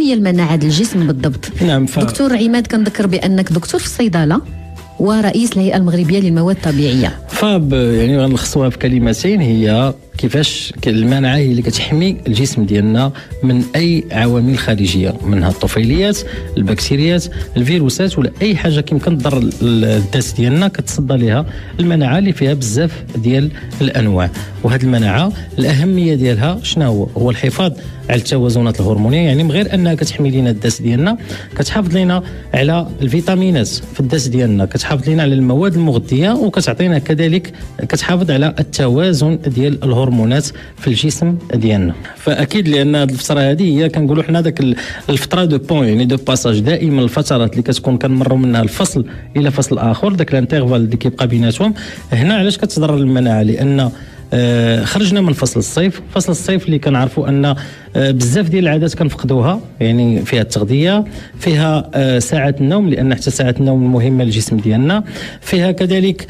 هي المناعه ديال الجسم بالضبط؟ نعم. دكتور عماد، كنذكر بانك دكتور في الصيدله ورئيس الهيئه المغربيه للمواد الطبيعيه. يعني غنلخصوها بكلمتين، هي كيفاش المناعه هي اللي كتحمي الجسم ديالنا من اي عوامل خارجيه، منها الطفيليات، البكتيريات، الفيروسات، ولا اي حاجه كيمكن تضر الذات ديالنا كتصدى لها المناعه اللي فيها بزاف ديال الانواع. وهذه المناعه الاهميه ديالها شنو هو الحفاظ على التوازنات الهرمونيه، يعني من غير انها كتحمي لنا الذات ديالنا، كتحافظ لنا على الفيتامينات في الذات ديالنا، كتحافظ لنا على المواد المغذيه، وكتعطينا كذلك كتحافظ على التوازن ديال الهرمونات في الجسم ديالنا. فاكيد لان هذه الفتره هذه هي كنقولوا حنا داك الفتره دو بون، يعني دو باساج، دائما الفترات اللي كتكون كنمروا منها الفصل الى فصل اخر، داك الانترفال اللي كيبقى بيناتهم. هنا علاش كتضرر المناعه؟ لان خرجنا من فصل الصيف. فصل الصيف اللي كنعرفوا ان بزاف ديال العادات كنفقدوها، يعني فيها التغذيه، فيها ساعات النوم، لان حتى ساعات النوم مهمه للجسم ديالنا، فيها كذلك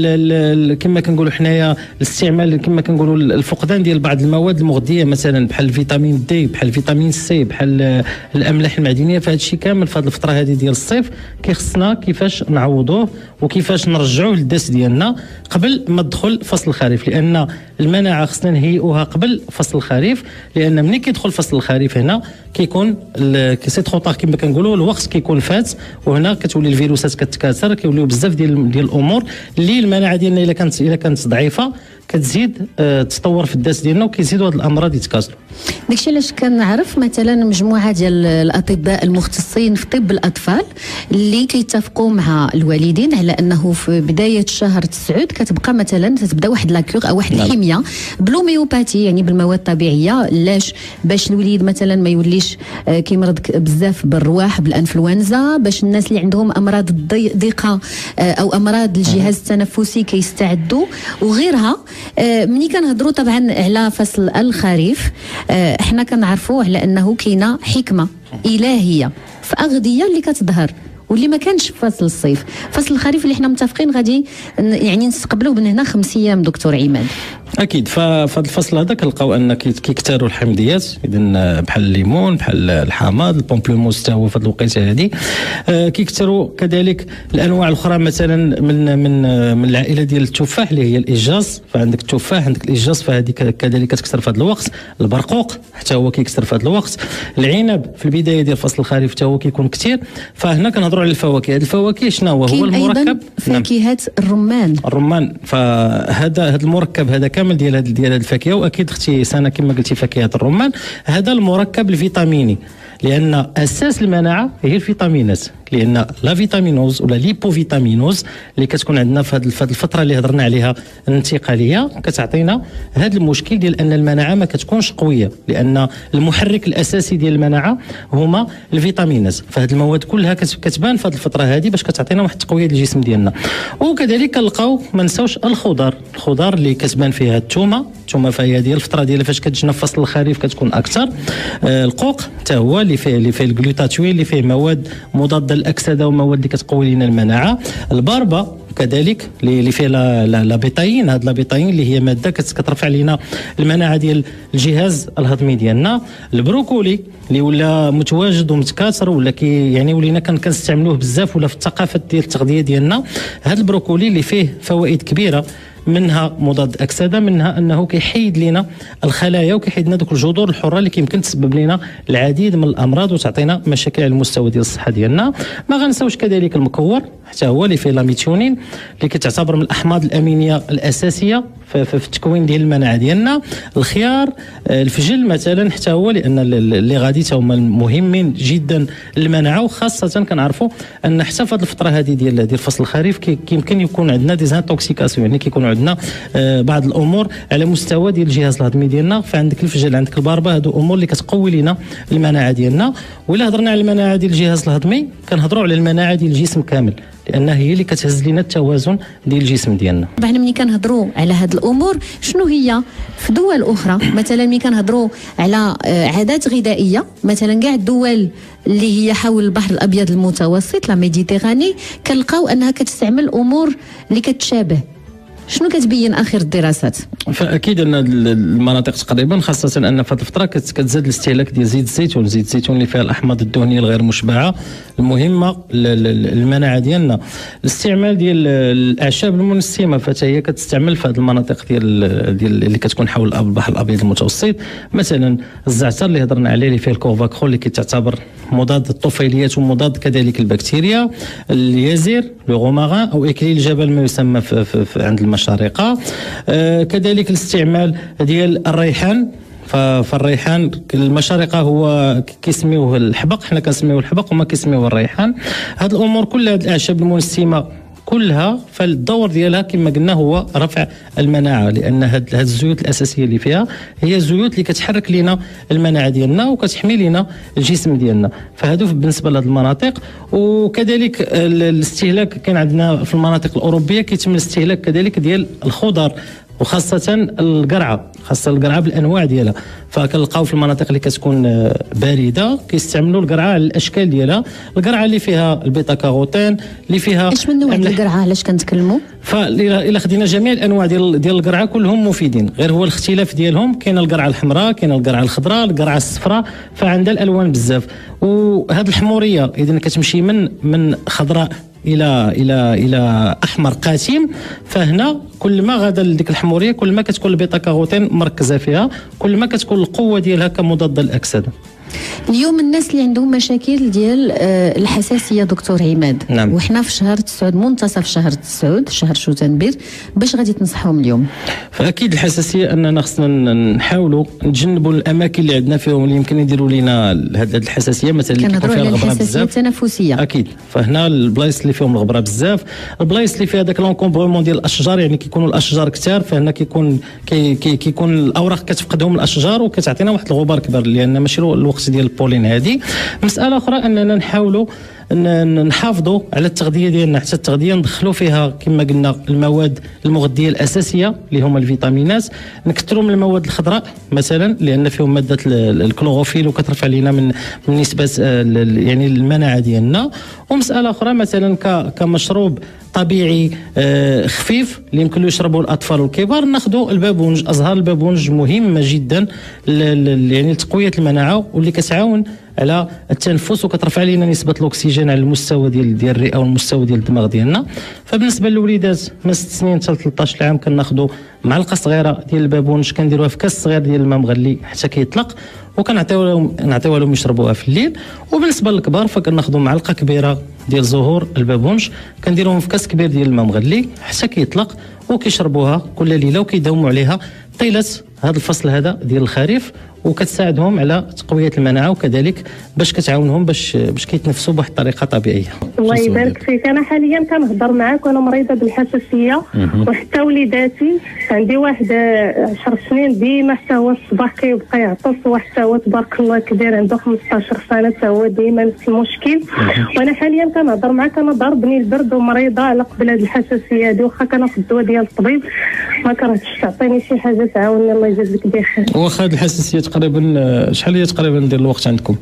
كما كنقولوا حنايا الاستعمال، كما كنقولوا الفقدان ديال بعض المواد المغذيه، مثلا بحال الفيتامين دي، بحال الفيتامين سي، بحال الاملاح المعدنيه. فهذا الشيء كامل في هذه الفتره هذه ديال الصيف كيخصنا كيفاش نعوضوه وكيفاش نرجعوه للذات ديالنا قبل ما تدخل فصل الخريف، لان المناعه خصنا نهيئوها قبل فصل الخريف، لان ملي كيدخل فصل الخريف هنا كيكون سي ترو طار كما كنقولوا، الوقت كيكون فات، وهنا كتولي الفيروسات كتكاثر، كيوليو بزاف ديال الامور اللي المناعه ديالنا الا كانت ضعيفه كتزيد تطور في الذات ديالنا، وكيزيدوا هاد الامراض يتكاثروا. داكشي علاش كنعرف مثلا مجموعه ديال الاطباء المختصين في طب الاطفال اللي كيتفقوا مع الوالدين على انه في بدايه شهر 9 كتبقى مثلا تبدا واحد لاكور او واحد الحميه بلوميوباتي، يعني بالمواد الطبيعيه. لاش؟ باش الوليد مثلا ما يوليش كيمرض بزاف بالرواح، بالانفلونزا، باش الناس اللي عندهم امراض الضيقه او امراض الجهاز التنفسي كيستعدوا وغيرها. ملي كنهضروا طبعا على فصل الخريف، احنا كنعرفوا على انه كاينه حكمه الهيه في اغذيه اللي كتظهر واللي ما كانش في فصل الصيف. فصل الخريف اللي احنا متفقين غادي يعني نستقبلوا من هنا 5 ايام دكتور عماد. اكيد. فهذا الفصل هذا كنلقاو ان كيكثروا الحمضيات، اذا بحال الليمون، بحال الحامض، البومبلوموس حتى هو في هذه الوقيته هذه. كيكثروا كذلك الانواع الاخرى، مثلا من العائله ديال التفاح اللي هي الاجاز. فعندك التفاح، عندك الاجاز، فهذه كذلك كتكثر في هذا الوقت. البرقوق حتى هو كيكثر في هذا الوقت. العنب في البدايه ديال فصل الخريف حتى هو كيكون كثير. فهنا كنهضروا على الفواكه. هذه الفواكه شنو هو المركب؟ فاكهه الرمان. فهذا المركب هذا كامل ديال هذه الفاكهه، واكيد اختي سنه كما قلتي فاكهه الرمان، هذا المركب الفيتاميني، لان اساس المناعه هي الفيتامينات، لان لا فيتامينوز ولا ليبوفيتامينوز اللي كتكون عندنا في هذه الفتره اللي هضرنا عليها الانتقاليه كتعطينا هذا المشكل ديال ان المناعه ما كتكونش قويه، لان المحرك الاساسي ديال المناعه هما الفيتامينات. فهذه المواد كلها كتبان في هذه الفتره هذه باش كتعطينا واحد التقويه للجسم ديالنا. وكذلك كنلقاو ما نساوش الخضار اللي كتبان فيها الثومه فهي ديال الفتره ديال فاش كتجينا في فصل الخريف كتكون اكثر. القوق حتى هو اللي فيه الجلوتاتوين اللي فيه مواد مضاده للاكسده ومواد اللي كتقوي لنا المناعه. الباربه كذلك اللي فيه لا بيتاين، هاد لا بيتاين اللي هي ماده كترفع لنا المناعه ديال الجهاز الهضمي ديالنا. البروكولي اللي ولا متواجد ومتكاثر ولا يعني ولينا كنستعملوه بزاف ولا في الثقافه ديال التغذيه ديالنا. هاد البروكولي اللي فيه فوائد كبيره، منها مضاد اكسده، منها انه كيحيد لنا الخلايا وكيحيد لنا دوك الجذور الحره اللي كيمكن تسبب لنا العديد من الامراض وتعطينا مشاكل على المستوى ديال الصحه ديالنا. ما غنساوش كذلك المكور حتى هو اللي فيه لاميثيونين اللي كتعتبر من الاحماض الامينيه الاساسيه في التكوين ديال المناعه ديالنا. الخيار، الفجل مثلا حتى هو، لان اللي غادي هما مهمين جدا للمناعه، وخاصه كنعرفوا ان حتى في هذه الفتره هذه ديال فصل الخريف كيمكن يكون عندنا ديزانتوكسيكاسيون، يعني كيكونوا عندنا بعض الامور على مستوى ديال الجهاز الهضمي ديالنا. فعندك الفجل، عندك الباربه، هادو امور اللي كتقوي لنا المناعه ديالنا. ولا هضرنا على المناعه ديال الجهاز الهضمي كنهضروا على المناعه ديال الجسم كامل، لانها هي اللي كتهز لنا التوازن ديال الجسم ديالنا. طبعا ملي كنهضروا على هاد الامور شنو هي في دول اخرى، مثلا ملي كنهضروا على عادات غذائيه، مثلا كاع الدول اللي هي حول البحر الابيض المتوسط لا ميديتيراني كنلقاو انها كتستعمل امور اللي كتشابه. شنو كتبين اخر الدراسات؟ فاكيد ان المناطق تقريبا خاصه ان في هذه الفتره كتزاد الاستهلاك ديال زيت الزيتون، زيت الزيتون اللي فيها الاحماض الدهنيه الغير مشبعه المهمه للمناعه ديالنا. الاستعمال ديال الاعشاب المنسمه فحتى هي كتستعمل في هذه المناطق ديال اللي كتكون حول البحر الابيض المتوسط. مثلا الزعتر اللي هضرنا عليه اللي فيه الكوفاكرول اللي كتعتبر مضاد للطفيليات ومضاد كذلك البكتيريا. اليازير لو غوماغان او اكليل الجبل ما يسمى في عند المشارقه. كذلك الاستعمال ديال الريحان. فالريحان المشارقه هو كيسميوه الحبق، حنا كنسميوه الحبق وما كيسميوه الريحان. هذه الامور كلها، هذه الاعشاب المنسمه كلها فالدور ديالها كما قلنا هو رفع المناعه، لان هاد الزيوت الاساسيه اللي فيها هي زيوت اللي كتحرك لنا المناعه ديالنا وكتحمي لنا الجسم ديالنا. فهادو بالنسبه لهاد المناطق. وكذلك الاستهلاك كان عندنا في المناطق الاوروبيه كيتم الاستهلاك كذلك ديال الخضر وخاصة القرعة، خاصة القرعة بالأنواع ديالها. فكنلقاو في المناطق اللي كتكون باردة كيستعملوا القرعة على الأشكال ديالها، القرعة اللي فيها البيتا كاروتين اللي فيها اش من نوع ديال القرعة علاش كنتكلموا؟ فإلا خدينا جميع الأنواع ديال القرعة كلهم مفيدين، غير هو الاختلاف ديالهم. كاين القرعة الحمراء، كاين القرعة الخضراء، القرعة الصفراء، فعندها الألوان بزاف. وهذه الحمورية إذا كتمشي من خضراء الى احمر قاتم، فهنا كل ما غادا لديك الحموريه كل ما كتكون البيتا كاروتين مركزه فيها، كل ما كتكون القوه ديالها كمضاده للاكسده. اليوم الناس اللي عندهم مشاكل ديال الحساسيه دكتور عماد، نعم. وحنا في شهر 9 منتصف شهر 9 شهر شوتنبير، باش غادي تنصحهم اليوم؟ فاكيد الحساسيه اننا خصنا نحاولوا نتجنبوا الاماكن اللي عندنا فيهم اللي يمكن يديروا لنا هذه الحساسيه، مثلا اللي كيكون فيها الغبره بزاف التنفسيه. اكيد، فهنا البلايص اللي فيهم الغبره بزاف، البلايص اللي فيها داك لونكومبرومون ديال الاشجار، يعني كيكونوا الاشجار كثار، فهنا كيكون الاوراق كتفقدهم الاشجار وكتعطينا واحد الغبار كبير، لان ماشي الوقت ديال البولين. هذه مساله اخرى اننا نحاولوا نحافظوا على التغذيه ديالنا، حتى التغذيه ندخلوا فيها كما قلنا المواد المغذيه الاساسيه اللي هما الفيتامينات، نكثروا من المواد الخضراء مثلا لان فيهم ماده الكلوروفيل وكترفع لنا من نسبه يعني المناعه ديالنا. ومساله اخرى مثلا كمشروب طبيعي خفيف اللي يمكن له يشربوا الاطفال والكبار، ناخذوا البابونج. ازهار البابونج مهمه جدا يعني لتقويه المناعه واللي كتعاون على التنفس وكترفع لنا نسبه الاكسجين على المستوى ديال الرئه والمستوى ديال الدماغ ديالنا. فبالنسبه للوليدات من 6 سنين حتى 13 عام كناخذوا معلقه صغيره ديال البابونج، كنديروها في كاس صغير ديال الماء مغلي حتى كيطلق، وكنعطيوها لهم يشربوها في الليل. وبالنسبه للكبار فكناخذوا معلقه كبيره ديال زهور البابونج، كنديروهم في كاس كبير ديال الماء مغلي حتى كيطلق وكيشربوها كل ليله وكيداوموا عليها طيله هذا الفصل هذا ديال الخريف، وكتساعدهم على تقويه المناعه وكذلك باش كتعاونهم باش كيتنفسوا بواحد الطريقه طبيعيه. الله يبارك فيك. انا حاليا كنهضر معاك وانا مريضه بالحساسيه وحتى وليداتي، عندي واحد 10 سنين ديما حتى هو الصباح كيبقى يعطس، وحتى هو تبارك الله كبير عنده 15 سنه حتى هو ديما نفس المشكل. وانا حاليا كنهضر معاك انا ضربني البرد ومريضه على قبل هذه الحساسيه هذه، واخا كناخذ الدواء ديال الطبيب ما كرهتش تعطيني شي حاجه تعاونني. الله يجازيك بخير. واخا هذه الحساسيه تقريبا شحال هي تقريبا ديال الوقت عندكم؟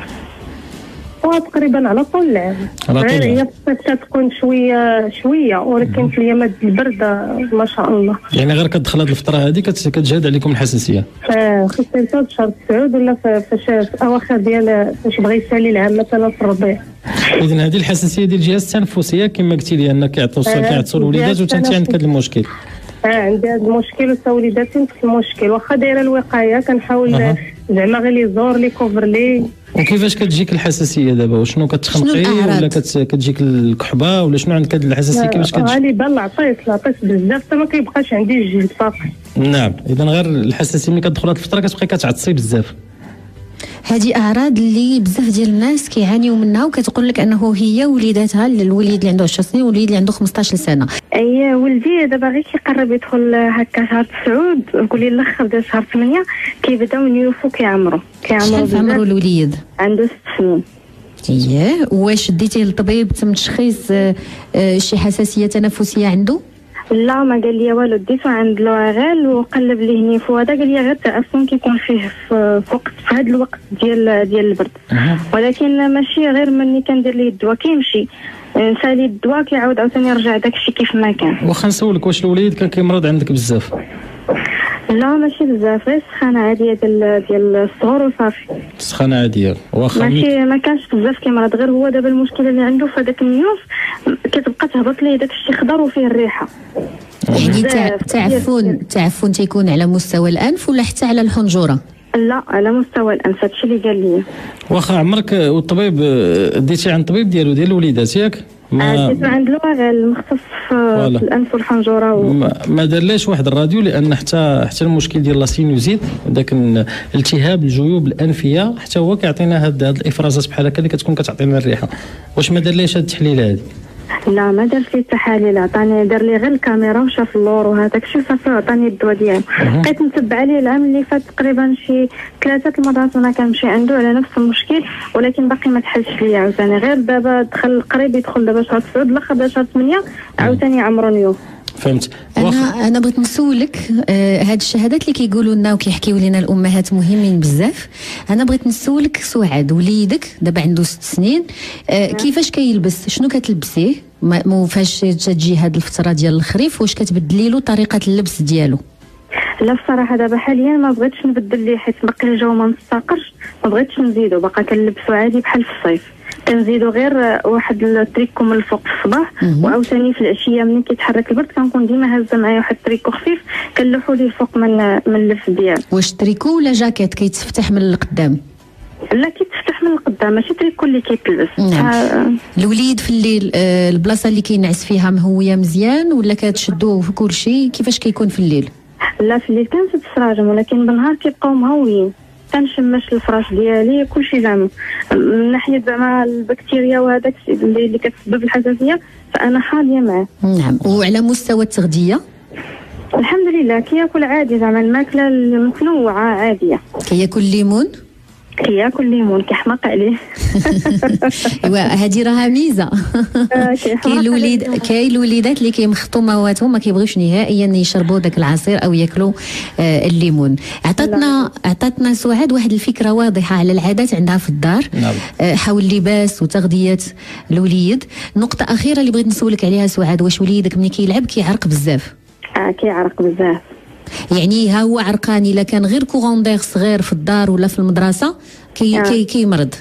تقريبا على طول العام، غير هي في الصيف كتكون شويه ولكن في الايامات البرد ما شاء الله. يعني غير كتدخل هذه الفتره هذه كتجهد عليكم الحساسيه؟ خصيصا في شهر 9 ولا في اواخر ديال فاش بغى يسالي العام مثلا في الربيع. اذا هذه الحساسيه ديال الجهاز التنفسيه كما قلتي لي انك كيعطسوا الوليدات وانت عندك هذا المشكل. عندي هذا المشكل وتا وليداتي نفس المشكل، واخا دايره الوقايه كنحاول زعما غير لي زور لي كوفر لي. وكيفاش كتجيك الحساسيه دابا؟ وشنو كتخنقي ولا كتجيك الكحبه ولا شنو عندك هذه الحساسيه كيفاش كتجي؟ غالبا العطيس بزاف حتى ما كيبقاش عندي الجلد فاقع. نعم، اذا غير الحساسيه ملي كتدخل هذه الفتره كتبقاي كتعطسي بزاف. هذه اعراض اللي بزاف ديال الناس كيعانيوا منها، وكتقول لك انه هي وليداتها، الوليد اللي عنده 10 سنين والوليد اللي عنده 15 سنه. اي ولدي دابا غير كيقرب يدخل هكا شهر 9 نقولي الاخر ديال شهر 8 كيبداو ينيوفوا كيعمروا شحال عمرو الوليد؟ عنده 6 سنين. واش ديتيه للطبيب تم تشخيص شي حساسيه تنفسيه عنده؟ لا ما قال لي والو، ديتو عند لوغال وقلب لي نيفو هذا، قال لي غير التعفن كيكون فيه في هذا الوقت ديال البرد، ولكن ماشي غير مني كندير ليه الدواء كيمشي نسالي الدواء كيعاود عاوتاني يرجع داكشي كيف ما كان. واخا نسولك، واش الوليد كان كيمرض عندك بزاف؟ لا ماشي بزاف، غير سخانه عاديه ديال الصغر وصافي. سخانه عاديه واخا ماشي ما كانش بزاف كيمرض، غير هو دابا المشكله اللي عنده في هذاك النيوف كتبقى تهبط ليه داك الشيء خضر وفيه الريحه. يعني تعفن تيكون على مستوى الانف ولا حتى على الحنجره؟ لا على مستوى الانف، هادشي اللي قال لي. واخا عمرك والطبيب ديتي عند الطبيب ديال الوليدات ياك؟ ديتو عند لوغال المختص في الانف والحنجره ما دارلاش واحد الراديو، لان حتى المشكل ديال لاسينوزيت داك الالتهاب الجيوب الانفيه حتى هو كيعطينا هاد الافرازات بحال هكا اللي كتكون كتعطينا الريحه. واش ما دارلاش هاد التحليل هادي؟ لا ما دارش لي التحاليل، عطاني دار لي غير الكاميرا وشاف اللور وهذاك الشيء صافي وعطاني الدواء ديالو. بقيت نتبع ليه العام اللي فات تقريبا شي 3 المرات وانا كنمشي عنده على نفس المشكل، ولكن باقي ما تحلش ليا عاوتاني. غير دابا دخل قريب يدخل دابا شهر 9 الاخر دابا شهر 8 عاوتاني عمرو نيوف. فهمت. انا بغيت نسولك هاد الشهادات اللي كيقولوا لنا وكيحكيو لنا الامهات مهمين بزاف. انا بغيت نسولك سعاد، وليدك دابا عنده 6 سنين، كيفاش كيلبس؟ شنو كتلبسيه؟ فاش تجي هاد الفتره ديال الخريف واش كتبدلي له طريقه اللبس ديالو؟ لا بصراحه دابا حاليا ما بغيتش نبدل ليه، حيت باقي الجو ما مستقرش، ما بغيتش نزيدو، باقا كنلبسو عادي بحال في الصيف. كنزيدو غير واحد التريكو من الفوق في الصباح، وعاوتاني في العشيه ملي كيتحرك البرد كنكون ديما هازه معايا واحد التريكو خفيف كنلوحو ليه الفوق من اللبس ديالو. واش تريكو ولا جاكيت كيتفتح من القدام؟ لا كيتفتح من القدام، ماشي تريكو اللي كيتلبس. الوليد في الليل البلاصه اللي كينعس فيها مهويه مزيان ولا كتشدوه في كل شيء؟ كيفاش كيكون في الليل؟ لا في الليل كنسد السراجم، ولكن بالنهار كيبقاو مهويين. كنشمش الفراش ديالي كلشي زعما من ناحيه زعما البكتيريا وهذاك اللي كتسبب الحساسيه، فانا حاليه معاه. نعم. وعلى مستوى التغذيه؟ الحمد لله كياكل عادي، زعما الماكله المتنوعه عاديه. كياكل ليمون؟ كياكل ليمون كيحماق عليه. ايوا هذه راها ميزه. كاين الوليدات اللي كيمخطوا مواتهم ما كيبغيوش نهائيا يشربوا داك العصير او ياكلوا الليمون. عطاتنا سعاد واحد الفكره واضحه على العادات عندها في الدار حول اللباس وتغذيه الوليد. نقطه اخيره اللي بغيت نسولك عليها سعاد، واش وليدك ملي كيلعب كيعرق بزاف؟ كيعرق بزاف. يعني ها هو عرقان الا كان غير كورون دير صغير في الدار ولا في المدرسه كيمرض؟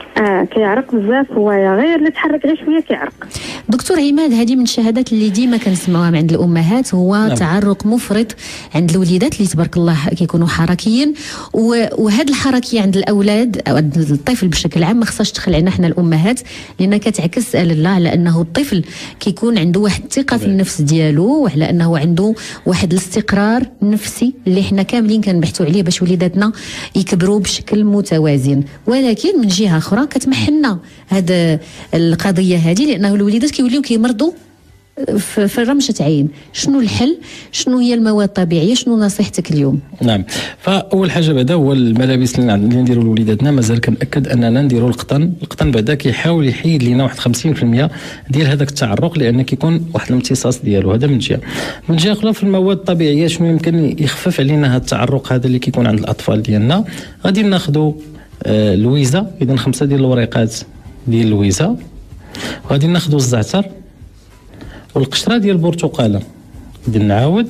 كيعرق بزاف، هو غير اللي تحرك غير شويه كيعرق. دكتور عماد، هذه من الشهادات اللي ديما كنسمعوها عند الامهات، هو تعرق مفرط عند الوليدات اللي تبارك الله كيكونوا حركيين. وهذه الحركيه عند الاولاد او عند الطفل بشكل عام ما خصهاش تدخل علينا حنا الامهات، لان كتعكس على الله على انه الطفل كيكون عنده واحد الثقه في النفس ديالو، وعلى انه عنده واحد الاستقرار النفسي اللي حنا كاملين كنبحثوا عليه باش وليداتنا يكبروا بشكل متوازن. ولكن من جهه اخرى كتمحلنا هذا القضيه هذه، لانه الوليدات كيوليو كيمرضوا في رمشه عين. شنو الحل؟ شنو هي المواد الطبيعيه؟ شنو نصيحتك اليوم؟ نعم، فاول حاجه بعدا هو الملابس اللي نديروا لوليداتنا، مازال كنأكد اننا نديروا القطن بعدا كيحاول يحيد لنا واحد 50% ديال هذاك التعرق، لان كيكون واحد الامتصاص ديالو. هذا من جهه اخرى في المواد الطبيعيه شنو يمكن يخفف علينا هذا التعرق هذا اللي كيكون عند الاطفال ديالنا. غادي ناخذوا اللويزه، اذا 5 ديال الوريقات ديال اللويزه، وغادي ناخذوا الزعتر والقشره ديال البرتقاله. غادي نعاود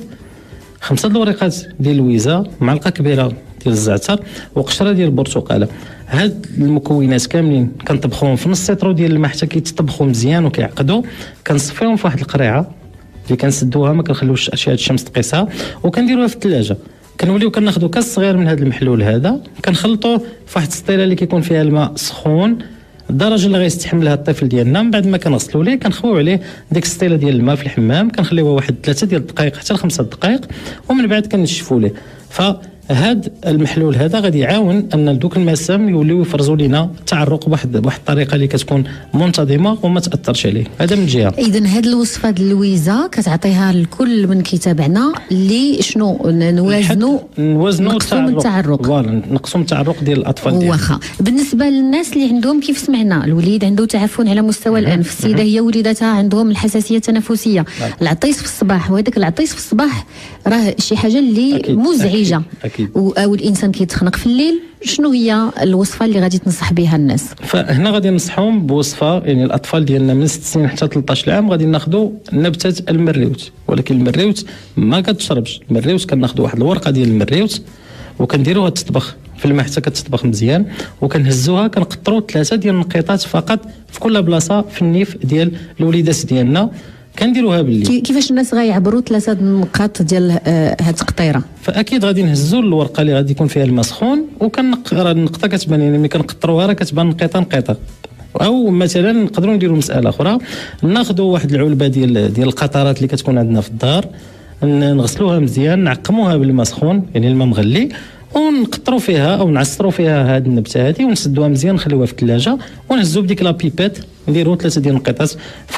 5 الوريقات ديال اللويزه، معلقه كبيره ديال الزعتر وقشره ديال البرتقاله. هاد المكونات كاملين كنطبخوهم في نص سيترو ديال الماء حتى كيتطبخوا مزيان وكيعقدوا. كنصفيهم في واحد القريعه اللي كنسدوها، ما كنخليوش اشعه الشمس تقيسها، وكنديروها في الثلاجه. كنوليو كناخذوا كاس صغير من هذا المحلول هذا، كنخلطوه في واحد السطيله اللي كيكون فيها الماء سخون الدرجه اللي غيستحملها الطفل ديالنا. من بعد ما كنغسلوا ليه كنخويو عليه ديك السطيله ديال الماء في الحمام، كنخليوها واحد 3 ديال الدقائق حتى ل5 دقائق، ومن بعد كنشفوا ليه. هذا المحلول هذا غادي يعاون ان دوك المسام يوليو يفرزوا لنا التعرق بواحد الطريقه اللي كتكون منتظمه وما تاثرش عليه. هذا من جهه. اذا هذه الوصفه ديال اللويزه كتعطيها لكل من كيتابعنا اللي شنو نوازنوا نقصوا من التعرق. فوالا نقصوا من التعرق ديال الاطفال ديالنا. واخا بالنسبه للناس اللي عندهم كيف سمعنا الوليد عنده تعفن على مستوى الانف، السيده هي وليدتها عندهم الحساسيه التنفسيه، العطيس في الصباح، وهذاك العطيس في الصباح راه شي حاجه اللي أكيد مزعجه. أكيد. او الانسان كيتخنق في الليل، شنو هي الوصفه اللي غادي تنصح بها الناس؟ فهنا غادي ننصحهم بوصفه، يعني الاطفال ديالنا من 6 سنين حتى 13 عام غادي ناخذوا نبته المريوت، ولكن المريوت ما كتشربش. المريوت كناخذوا واحد الورقه ديال المريوت وكنديروها تطبخ في الماء حتى كتطبخ مزيان، وكنهزوها كنقطروا 3 ديال النقيطات فقط في كل بلاصه في النيف ديال الوليدات ديالنا، كنديروها بالليل. كيفاش الناس غيعبروا 3 النقاط ديال هاد التقطيره؟ فاكيد غادي نهزوا الورقه اللي غادي يكون فيها الماء سخون، وكنقرا النقطه كتبان، يعني ملي كنقطروها راه كتبان نقيطه. او مثلا نقدروا نديروا مساله اخرى، ناخذوا واحد العلبه ديال القطرات اللي كتكون عندنا في الدار، نغسلوها مزيان، نعقموها بالماء سخون يعني الماء مغلي، ونقطروا فيها او نعصروا فيها هذه النبته هذه ونسدوها مزيان، نخليوها في الثلاجه، ونهزوا بديك لا بيبات نديروا 3 ديال النقيطات في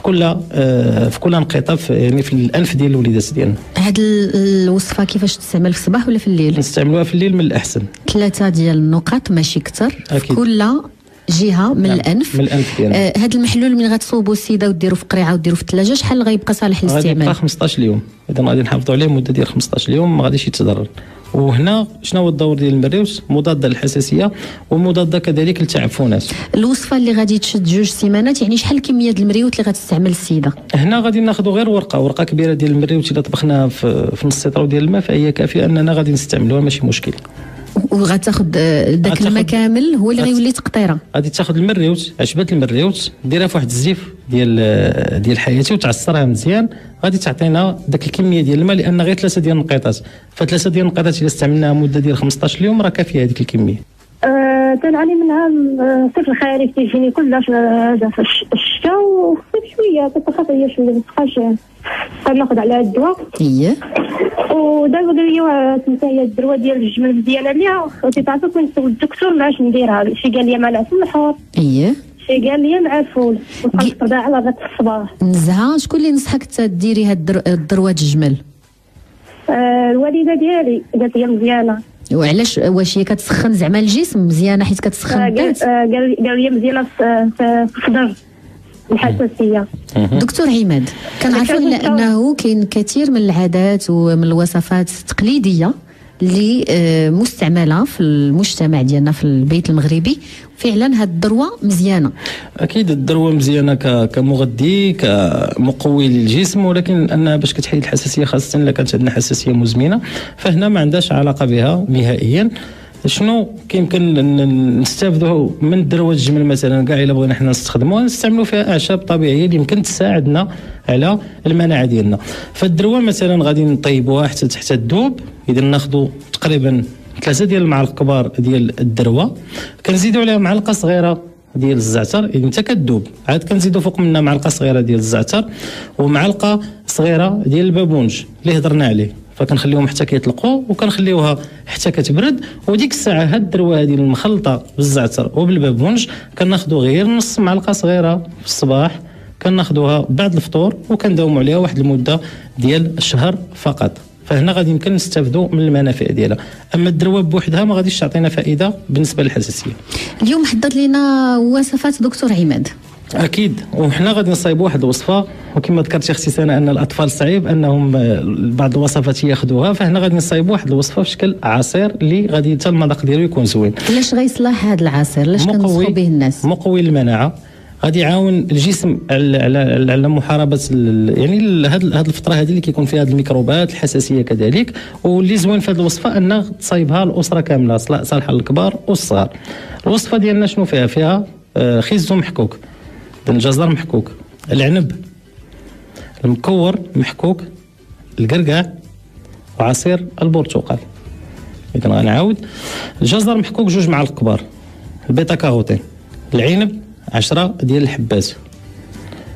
كل نقيطه يعني في الانف ديال الوليدات ديالنا. هاد الوصفه كيفاش تستعمل في الصباح ولا في الليل؟ نستعملوها في الليل من الاحسن. 3 ديال النقط ماشي كثر في كل جهه من الانف. من الانف ديالنا. هذا المحلول من غتصوبوا السيده وديروا في قريعه وديروا في الثلاجه، شحال غيبقى صالح للاستعمال؟ غادي يبقى 15 يوم، اذا غادي نحافظوا عليه مده ديال 15 يوم ما غاديش يتضرر. وهنا شنو هو الدور ديال المريوس؟ مضاده للحساسيه ومضاده كذلك للتعفنات. الوصفه اللي غادي تشد 2 سيمانات، يعني شحال كميه المريوت اللي غتستعمل السيده؟ هنا غادي ناخذوا غير ورقه كبيره ديال المريوت، الا طبخناها في نص سيطرو ديال الماء فهي كافيه اننا غادي نستعملوها، ماشي مشكل. وغتاخذ داك الماء كامل هو اللي غيولي تقطيره. غادي تاخذ المريوت، عشبه المريوت ديرها في واحد الزيف ديال حياتي وتعصرها مزيان، غادي تعطينا داك الكميه ديال الماء، لان غير 3 ديال النقيطات، ف3 ديال النقيطات الا استعملناها مده ديال 15 يوم راه كافيه هذيك الكميه. تنعاني منها الصيف الخارج، تيجيني كلش هذا في الشتاء، وخفيف شويه كتخفيش ما تبقاش كناخذ على الدواء. ودابا قال لي انت هي الدروه ديال الجمل مزيانه ليها، وتعرفوا كنت سولت الدكتور معاش نديرها، شي قال لي مع العسل الحار، شي قال لي مع الفول، وكنقطع على غد الصباح. نزهه شكون اللي نصحك ديري هاد الدروه الجمل؟ الوالده ديالي قالت لي مزيانه. وعلاش؟ واش هي كتسخن زعما الجسم مزيانه حيت كتسخن الذات؟ قال لي مزيانه في الصدر الحساسيه. دكتور عماد، كنعرفوا انه كاين كثير من العادات ومن الوصفات التقليديه اللي مستعمله في المجتمع ديالنا في البيت المغربي، فعلا هاد الذروه مزيانه. اكيد الذروه مزيانه كمغذي كمقوي للجسم، ولكن انها باش كتحيد الحساسيه، خاصه الا كانت عندنا حساسيه مزمنه، فهنا ما عندهاش علاقه بها نهائيا. شنو كيمكن نستافدوا من الذروه الجمل مثلا؟ كاع الا بغينا حنا نستخدموها نستعملوا فيها اعشاب طبيعيه اللي يمكن تساعدنا على المناعه ديالنا. فالذروه مثلا غادي نطيبوها حتى تذوب، اذا ناخذوا تقريبا 3 ديال المعالق كبار ديال الذروه، كنزيدوا عليها معلقه صغيره ديال الزعتر، اذا حتى كتذوب، عاد كنزيدوا فوق منها معلقه صغيره ديال الزعتر ومعلقه صغيره ديال البابونج اللي هضرنا عليه، فكنخليهم حتى كيطلقوا وكنخليوها حتى كتبرد. وديك الساعه هاد الذروه هذه المخلطه بالزعتر وبالبابونج كناخذوا غير نص معلقه صغيره في الصباح، كناخذوها بعد الفطور وكنداوموا عليها واحد المده ديال الشهر فقط. فهنا غادي يمكن نستافدوا من المنافع ديالها. اما الذروه بوحدها ما غاديش تعطينا فائده بالنسبه للحساسيه. اليوم حضرت لنا وصفات دكتور عماد. اكيد، وحنا غادي نصايبوا واحد الوصفه، وكما ذكرتي اختي سناء ان الاطفال صعيب انهم بعض الوصفات ياخذوها، فهنا غادي نصايبوا واحد الوصفه في شكل عصير اللي غادي حتى المذاق ديالو يكون زوين. علاش غيصلح هذا العصير؟ علاش كنصحوا به الناس؟ مقوي للمناعه، غادي يعاون الجسم على محاربه يعني هذه الفتره هذه اللي كيكون فيها هذه الميكروبات الحساسيه كذلك. واللي زوين في هذه الوصفه ان تصايبها الاسره كامله، صالحه للكبار والصغار. الوصفه ديالنا شنو فيها؟ فيها خيزو محكوك، الجزر محكوك، العنب، المكور محكوك، القرقاع، وعصير البرتقال. اذا غنعاود: الجزر محكوك 2 معالق كبار، البيتا كاروتين، العنب 10 ديال الحبات،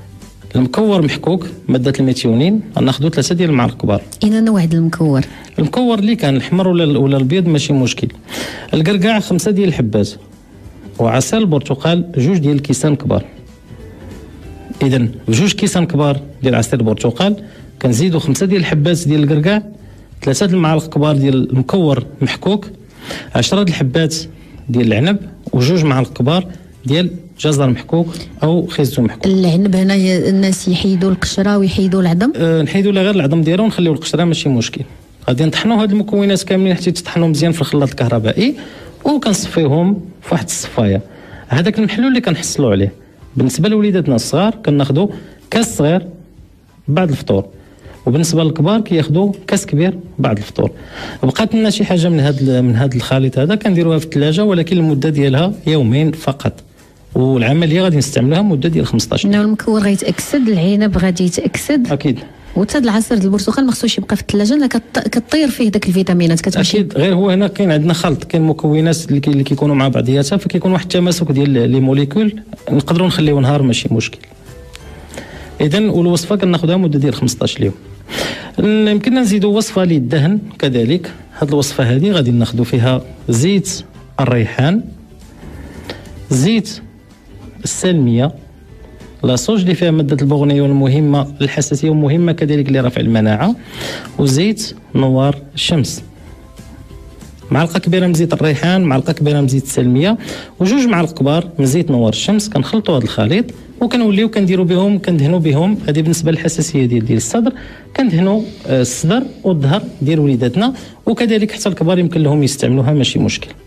المكور محكوك ماده الميثيونين غناخذوا 3 ديال المعالق كبار. اين نوع ديال المكور؟ المكور اللي كان الحمر ولا الابيض ماشي مشكل. الكركاع 5 ديال الحبات، وعسل البرتقال 2 ديال الكيسان كبار. اذا بجوج كيسان كبار ديال عصير البرتقال كنزيدوا 5 ديال الحبات ديال الكركاع، 3 د المعالق كبار ديال المكور محكوك، 10 د الحبات ديال العنب، و2 معالق كبار ديال جزر محكوك او خيزو محكوك. العنب هنا الناس يحيدوا القشره ويحيدوا العظم؟ نحيدوا لها غير العظم ديالو ونخليو القشره ماشي مشكل. غادي نطحنوا هاد المكونات كاملين حتى يتطحنوا مزيان في الخلاط الكهربائي، وكنصفيهم في واحد الصفايه. هذاك المحلول اللي كنحصلوا عليه بالنسبه لوليداتنا الصغار كناخذوا كاس صغير بعد الفطور، وبالنسبه للكبار كياخذوا كاس كبير بعد الفطور. بقات لنا شي حاجه من هذا الخليط هذا كنديروها في الثلاجه، ولكن المده ديالها يومين فقط، والعمليه غادي نستعملوها مده ديال 15 يوم. المكور غيتاكسد، العنب غادي يتاكسد اكيد، وحتى العصير ديال البرتقال ما خصوش يبقى في الثلاجه لان كطير فيه داك الفيتامينات كتمشي. اكيد، غير هو هنا كاين عندنا خلط، كاين مكونات اللي كيكونوا مع بعضياتها، فكيكون واحد التماسك ديال لي موليكول نقدروا نخليو نهار ماشي مشكل. اذا والوصفه كناخذها مده ديال 15 يوم. يمكننا نزيدوا وصفه للدهن كذلك. هذه الوصفه هذه غادي ناخذوا فيها زيت الريحان، زيت السلميه، لاصوج اللي فيها ماده البغنيه والمهمه للحساسيه ومهمه كذلك لرفع المناعه، وزيت نوار الشمس. معلقه كبيره من زيت الريحان، معلقه كبيره من زيت السلميه، وجوج معالق كبار من زيت نوار الشمس. كنخلطوا هذا الخليط وكنوليو كنديروا بهم كندهنوا بهم. هذه بالنسبه للحساسيه ديال الصدر، كندهنوا الصدر والظهر ديال وليداتنا، وكذلك حتى الكبار يمكن لهم يستعملوها ماشي مشكل.